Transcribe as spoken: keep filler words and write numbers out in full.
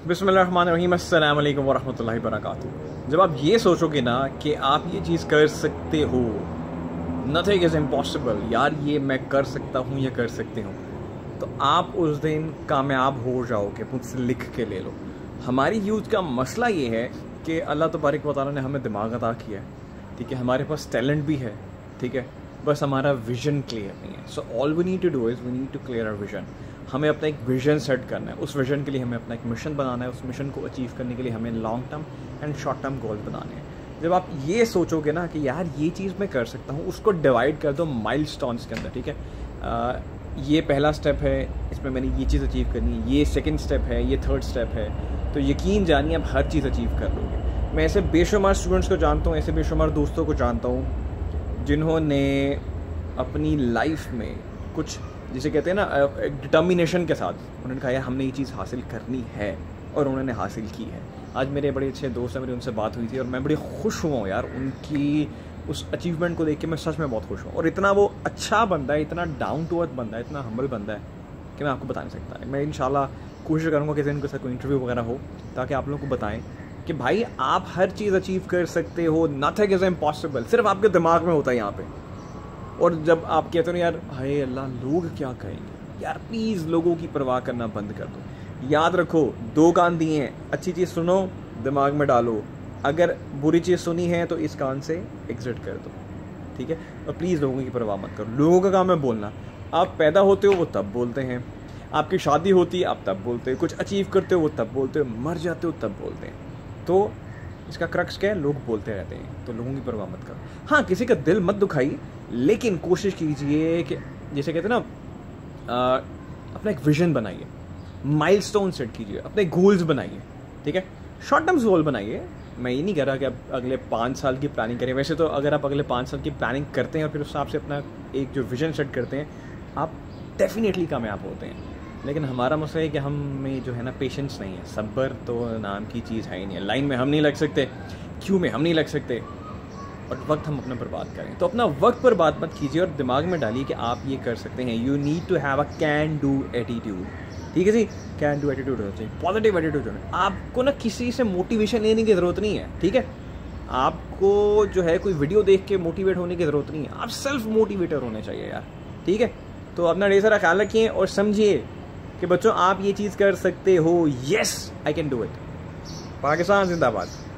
बिस्मिल्लाहिर्रहमानिर्रहीम, अस्सलाम वालेकुम वरहमतुल्लाहि वबरकातुहू। जब आप ये सोचोगे ना कि आप ये चीज़ कर सकते हो, नथिंग इज़ इम्पॉसिबल, यार ये मैं कर सकता हूँ या कर सकती हूँ, तो आप उस दिन कामयाब हो जाओगे। मुझसे लिख के ले लो। हमारी यूथ का मसला ये है कि अल्लाह तबारक व तआला ने हमें दिमाग अता किया है, ठीक है, हमारे पास टैलेंट भी है, ठीक है, बस हमारा विजन क्लियर नहीं है। So all we need to do is we need to clear our vision. हमें अपना एक विजन सेट करना है, उस विजन के लिए हमें अपना एक मिशन बनाना है, उस मिशन को अचीव करने के लिए हमें long term and short term goal बनाने हैं। जब आप ये सोचोगे ना कि यार ये चीज़ मैं कर सकता हूँ, उसको डिवाइड कर दो माइलस्टोन्स के अंदर, ठीक है। आ, ये पहला स्टेप है, इसमें मैंने ये चीज़ अचीव करनी है, ये सेकंड स्टेप है, ये थर्ड स्टेप है, तो यकीन जानिए आप हर चीज़ अचीव कर लोगे। मैं ऐसे बेशुमार स्टूडेंट्स को जानता हूँ, ऐसे बेशुमार दोस्तों को जानता हूँ जिन्होंने अपनी लाइफ में कुछ, जिसे कहते हैं ना, एक डिटर्मिनेशन के साथ उन्होंने कहा यार हमने ये चीज़ हासिल करनी है, और उन्होंने हासिल की है। आज मेरे बड़े अच्छे दोस्त हैं, मेरी उनसे बात हुई थी और मैं बड़ी खुश हुआ हूँ यार, उनकी उस अचीवमेंट को देख के मैं सच में बहुत खुश हूँ। और इतना वो अच्छा बंदा है, इतना डाउन टू अर्थ बंदा है, इतना हम्बल बंदा है कि मैं आपको बता नहीं सकता। मैं इंशाल्लाह कोशिश करूँगा कि इनके साथ कोई इंटरव्यू वगैरह हो, ताकि आप लोगों को बताएं कि भाई आप हर चीज़ अचीव कर सकते हो, नथिंग इज़ इम्पॉसिबल, सिर्फ आपके दिमाग में होता है यहाँ पे। और जब आप कहते हो यार हाय अल्लाह लोग क्या कहेंगे, यार प्लीज़ लोगों की परवाह करना बंद कर दो। याद रखो, दो कान दिए हैं, अच्छी चीज़ सुनो, दिमाग में डालो, अगर बुरी चीज़ सुनी है तो इस कान से एग्जिट कर दो, ठीक है। और प्लीज़ लोगों की परवाह मत करो। लोगों का काम है बोलना। आप पैदा होते हो वो तब बोलते हैं, आपकी शादी होती है आप तब बोलते हो, कुछ अचीव करते हो वो तब बोलते हो, मर जाते हो तब बोलते हैं। तो इसका क्रक्स क्या है, लोग बोलते रहते हैं, तो लोगों की परवाह मत करो। हाँ, किसी का दिल मत दुखाइए, लेकिन कोशिश कीजिए कि जैसे कहते हैं ना, आ, अपना एक विजन बनाइए, माइलस्टोन सेट कीजिए, अपने गोल्स बनाइए, ठीक है। शॉर्ट टर्म गोल बनाइए। मैं ये नहीं कह रहा कि आप अगले पाँच साल की प्लानिंग करें। वैसे तो अगर आप अगले पाँच साल की प्लानिंग करते हैं और फिर उस हिसाब से अपना एक जो विजन सेट करते हैं, आप डेफिनेटली कामयाब होते हैं। लेकिन हमारा मसला है कि हम में जो है ना पेशेंस नहीं है, सब्र तो नाम की चीज़ है ही नहीं है। लाइन में हम नहीं लग सकते, क्यू में हम नहीं लग सकते, और वक्त हम अपना बर्बाद करें। तो अपना वक्त बर्बाद मत कीजिए और दिमाग में डालिए कि आप ये कर सकते हैं। You need to have a can do attitude, ठीक है जी। कैन डू एटीट्यूड होना चाहिए, पॉजिटिव एटीट्यूड होना। आपको ना किसी से मोटिवेशन लेने की ज़रूरत नहीं है, ठीक है। आपको जो है कोई वीडियो देख के मोटिवेट होने की ज़रूरत नहीं है, आप सेल्फ मोटिवेटर होने चाहिए यार, ठीक है। तो अपना ढेर सारा ख्याल रखिए और समझिए कि बच्चों आप ये चीज़ कर सकते हो। Yes I can do it. Pakistan जिंदाबाद।